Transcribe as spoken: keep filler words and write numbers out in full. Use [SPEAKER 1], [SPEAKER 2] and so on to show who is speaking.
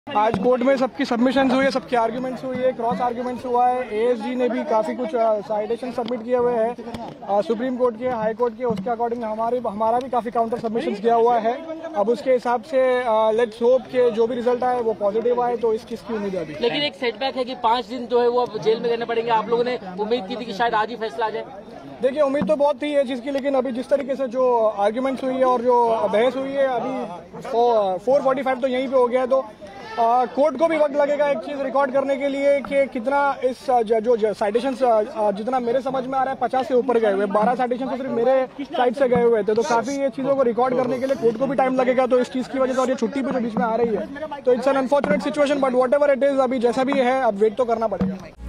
[SPEAKER 1] आज कोर्ट में सबकी सबमिशंस हुई है, सबके आर्ग्यूमेंट्स हुई है, क्रॉस आर्ग्यूमेंट्स हुआ है। एएसजी ने भी काफ़ी कुछ साइटेशन सबमिट किए हुए हैं सुप्रीम कोर्ट के, हाई कोर्ट के। उसके अकॉर्डिंग हमारे हमारा भी काफ़ी काउंटर सबमिशंस किया हुआ है। अब उसके हिसाब से लेट्स होप के जो भी रिजल्ट आए वो पॉजिटिव आए, तो इस चीज़ की उम्मीद है अभी।
[SPEAKER 2] लेकिन एक सेटबैक है कि पाँच दिन जो है वो अब जेल में रहने पड़ेंगे। आप लोगों ने उम्मीद की थी कि शायद आज ही फैसला आ जाए।
[SPEAKER 1] देखिए, उम्मीद तो बहुत थी ये चीज़ की, लेकिन अभी जिस तरीके से जो आर्ग्यूमेंट्स हुई है और जो बहस हुई है, अभी फोर फोर्टी फाइव तो यहीं पे हो गया है। तो कोर्ट को भी वक्त लगेगा एक चीज़ रिकॉर्ड करने के लिए कि कितना इस जो साइटेशन जितना मेरे समझ में आ रहा है पचास से ऊपर गए हुए, बारह साइटेशन तो सिर्फ मेरे साइड से गए हुए थे। तो काफ़ी ये चीज़ों को रिकॉर्ड करने के लिए कोर्ट को भी टाइम लगेगा। तो इस चीज़ की वजह से और ये छुट्टी भी जो बीच में आ रही है, तो it's an unfortunate situation, but whatever it is, अभी जैसा भी है अब वेट तो करना पड़ेगा।